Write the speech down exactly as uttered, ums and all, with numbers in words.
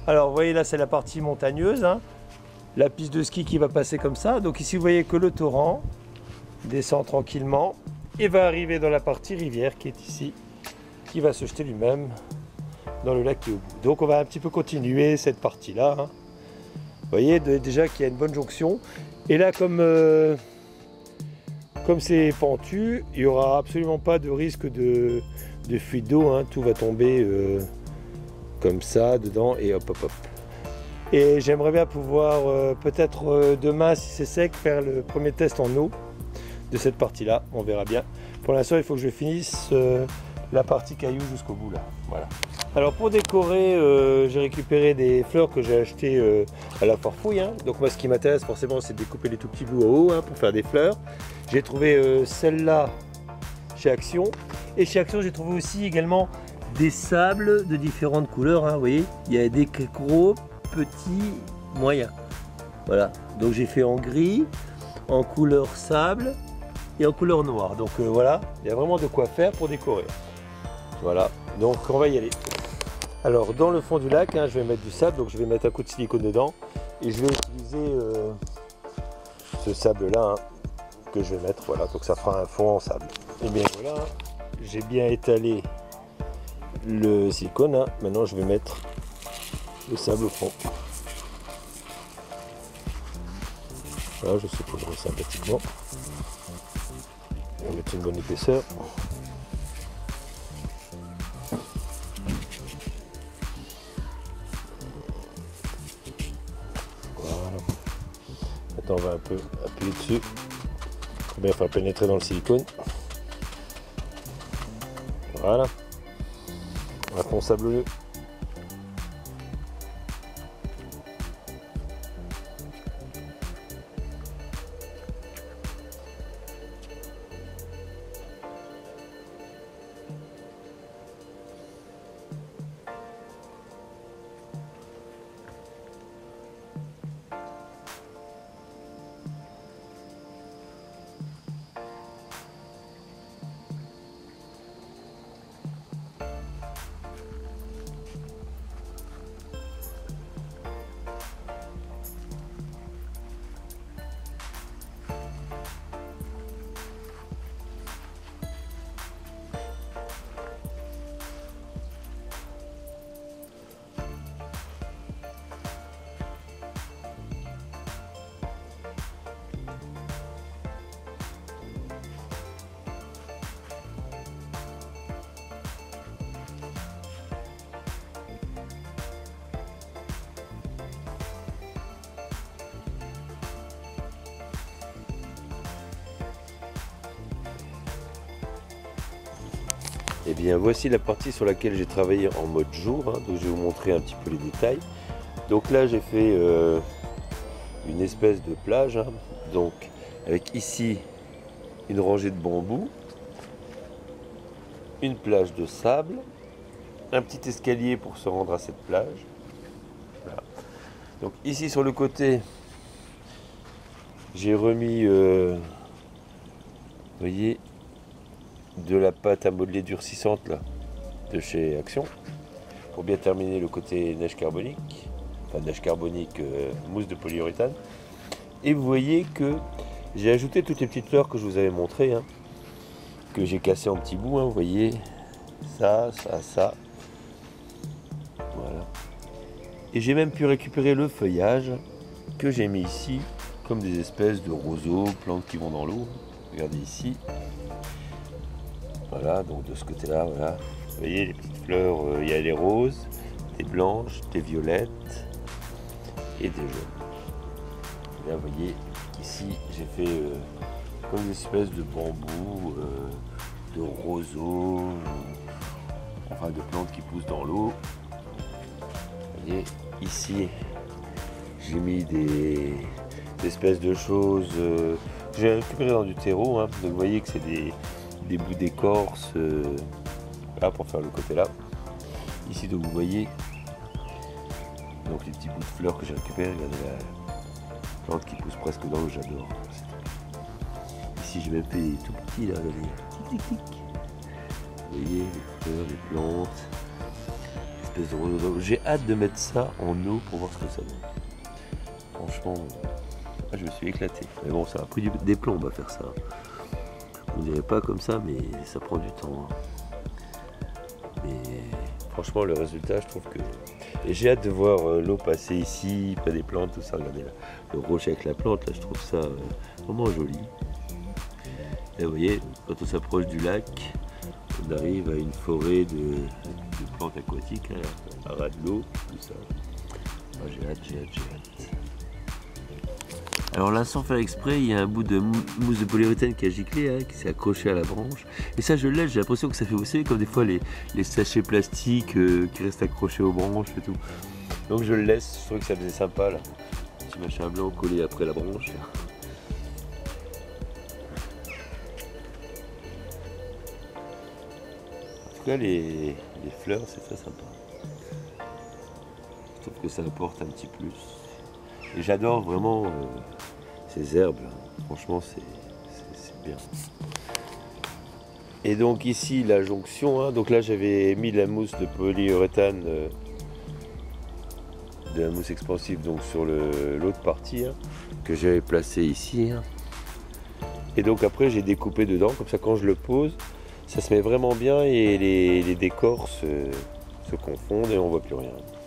Alors vous voyez là c'est la partie montagneuse, hein. La piste de ski qui va passer comme ça. Donc ici vous voyez que le torrent descend tranquillement et va arriver dans la partie rivière qui est ici, qui va se jeter lui-même dans le lac qui est au bout. Donc on va un petit peu continuer cette partie là, hein. Vous voyez de, déjà qu'il y a une bonne jonction. Et là comme euh, comme c'est pentu, il n'y aura absolument pas de risque de, de fuite d'eau, hein. Tout va tomber euh, comme ça dedans et hop hop hop. Et j'aimerais bien pouvoir euh, peut-être euh, demain, si c'est sec, faire le premier test en eau de cette partie-là. On verra bien. Pour l'instant, il faut que je finisse euh, la partie caillou jusqu'au bout là. Voilà. Alors pour décorer, euh, j'ai récupéré des fleurs que j'ai achetées euh, à la Farfouille, hein. Donc moi, ce qui m'intéresse forcément, c'est de découper les tout petits bouts en haut, hein, pour faire des fleurs. J'ai trouvé euh, celle-là chez Action. Et chez Action, j'ai trouvé aussi également des sables de différentes couleurs, hein. Vous voyez, il y a des gros, petits, moyens. Voilà, donc j'ai fait en gris, en couleur sable et en couleur noire. Donc euh, voilà, il y a vraiment de quoi faire pour décorer. Voilà, donc on va y aller. Alors dans le fond du lac, hein, je vais mettre du sable, donc je vais mettre un coup de silicone dedans et je vais utiliser euh, ce sable là, hein, que je vais mettre. Voilà, donc ça fera un fond en sable. Et bien voilà, j'ai bien étalé le silicone, hein. Maintenant je vais mettre le sable au fond. Voilà, je saupoudre sympathiquement. On va mettre une bonne épaisseur. Voilà. Maintenant on va un peu appuyer dessus pour bien faire pénétrer dans le silicone. Voilà. Un fond sablonneux. Et bien voici la partie sur laquelle j'ai travaillé en mode jour, hein, donc je vais vous montrer un petit peu les détails. Donc là j'ai fait euh, une espèce de plage, hein, donc avec ici une rangée de bambous, une plage de sable, un petit escalier pour se rendre à cette plage. Voilà. Donc ici sur le côté j'ai remis, euh, vous voyez, de la pâte à modeler durcissante là, de chez Action, pour bien terminer le côté neige carbonique, enfin neige carbonique, euh, mousse de polyuréthane. Et vous voyez que j'ai ajouté toutes les petites fleurs que je vous avais montrées, hein, que j'ai cassé en petits bouts, hein, vous voyez, ça, ça, ça, voilà. Et j'ai même pu récupérer le feuillage que j'ai mis ici, comme des espèces de roseaux, plantes qui vont dans l'eau. Regardez ici. Voilà, donc de ce côté-là, voilà. Vous voyez les petites fleurs, il euh, y a les roses, des blanches, des violettes et des jaunes. Et là, vous voyez qu'ici, j'ai fait euh, comme des espèces de bambous, euh, de roseaux, euh, enfin de plantes qui poussent dans l'eau. Vous voyez, ici, j'ai mis des, des espèces de choses euh, que j'ai récupérées dans du terreau, hein. Donc vous voyez que c'est des des bouts d'écorce, euh, là pour faire le côté là. Ici donc vous voyez donc les petits bouts de fleurs que j'ai récupérés. Regardez la plante qui pousse presque dans l'eau, j'adore. Ici j'ai même fait des tout petits là, regardez. Tic, tic, tic. Vous voyez les fleurs, les plantes, espèce de roseau. Donc j'ai hâte de mettre ça en eau pour voir ce que ça donne. Franchement, ah, je me suis éclaté. Mais bon, ça a pris du, des plombs à faire ça. On dirait pas comme ça, mais ça prend du temps. Hein. Mais franchement, le résultat, je trouve que... Et j'ai hâte de voir euh, l'eau passer ici, près des plantes, tout ça. Regardez là, le rocher avec la plante, là, je trouve ça euh, vraiment joli. Et vous voyez, quand on s'approche du lac, on arrive à une forêt de, de plantes aquatiques, hein, à ras de l'eau, tout ça. Ah, j'ai hâte, j'ai hâte, j'ai hâte. Alors là, sans faire exprès, il y a un bout de mou mousse de polyuréthane qui a giclé, hein, qui s'est accroché à la branche. Et ça, je le laisse, j'ai l'impression que ça fait, vous savez, comme des fois les, les sachets plastiques euh, qui restent accrochés aux branches et tout. Donc je le laisse, je trouve que ça faisait sympa là. Petit machin blanc collé après la branche. En tout cas, les, les fleurs, c'est très sympa. Je trouve que ça apporte un petit plus. Et j'adore vraiment euh, ces herbes là. Franchement, c'est bien. Et donc ici, la jonction. Hein, donc là, j'avais mis la mousse de polyuréthane, euh, de la mousse expansive, donc sur l'autre partie hein, que j'avais placée ici. Hein. Et donc après, j'ai découpé dedans. Comme ça, quand je le pose, ça se met vraiment bien et les, les décors se, se confondent et on voit plus rien.